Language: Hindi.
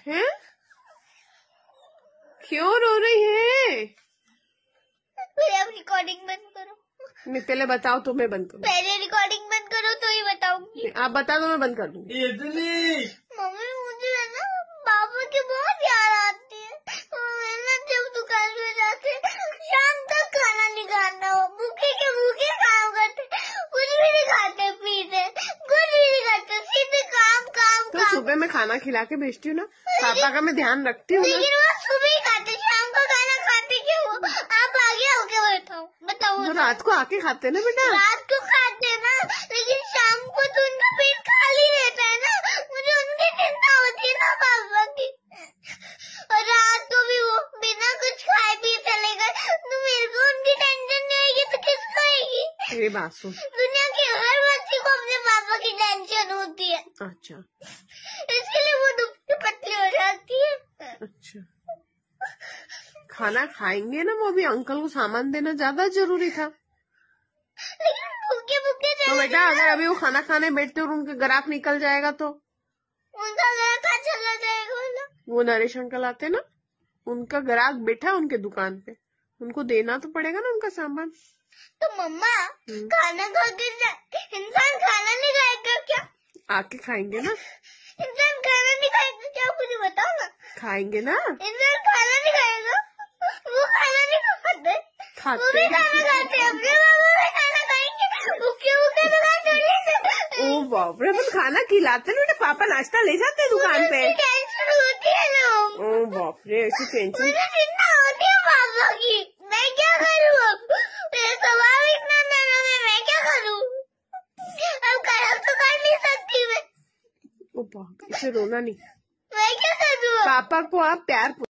हैं? क्यों रो रही है? पहले आप रिकॉर्डिंग बंद करो। नहीं, पहले बताओ तो मैं बंद करूँ। पहले रिकॉर्डिंग बंद करो तो ही बताऊंगी। आप बता दो, मैं बंद कर दूंगी। मम्मी मुझे है ना पापा की बहुत याद आती है। मैं ना जब दुकान में जाते शाम तक खाना नहीं खाना हो, भूखे के भूखे काम करते, कुछ भी नहीं खाते पीते, कुछ भी नहीं करते, सीधे काम काम तो काम। सुबह मैं खाना खिला के भेजती हूँ ना, पापा का मैं ध्यान रखती हूँ। लेकिन वो सुबह ही खाते, शाम को खाना खाते क्यों? आप आगे होके बैठाओ, बताओ। वो रात को आके खाते ना बेटा। रात को खाते ना, लेकिन शाम को तो उनका पेट खाली रहता है ना, मुझे उनकी चिंता होती है ना पापा की। और रात को भी वो बिना कुछ खाए पिए चले गए तो मेरे को उनकी टेंशन नहीं आएगी तो किसको आएगी? ये बात सुन, दुनिया की हर बच्ची को अपने पापा की टेंशन होती है। अच्छा इसके लिए वो दुबली पतली हो जाती है। अच्छा, खाना खाएंगे ना, वो भी अंकल को सामान देना ज्यादा जरूरी था। लेकिन भूखे भूखे तो बेटा अगर अभी वो खाना खाने बैठते और उनके ग्राहक निकल जाएगा तो उनका घर कहाँ चला जाएगा? बोला वो नरेश अंकल आते ना, उनका ग्राहक बैठा है उनके दुकान पे, उनको देना तो पड़ेगा ना उनका सामान। तो मम्मा खाना खा के इंसान खाना नहीं खाएगा क्या? आके खाएंगे ना। इंसान खाना नहीं खाएगा क्या? मुझे बताओ ना। खाएंगे ना। इंसान खाना नहीं खाएगा? वो खाना नहीं खाते, वो भी खाना खाते, अपने बाबा भी खाना खाएंगे, भूखे भूखे दुकान छोड़िए। ओ बाप रे, अपन खाना खिलाते ना बेटा, पापा नाश्ता ले जाते हैं दुकान पे। टेंशन होती है ना। ओ बाप रे, ऐसी टेंशन। मुझे चिंता होती है पापा की, मैं क्या करूँ अब? मेरा स्वभाव इतना नरम है, मैं क्या करूँ? अब खराब तो कर नहीं सकती मैं। ओ बाप, इसे रोना नहीं। मैं क्या करूँ? पापा को आप प्यार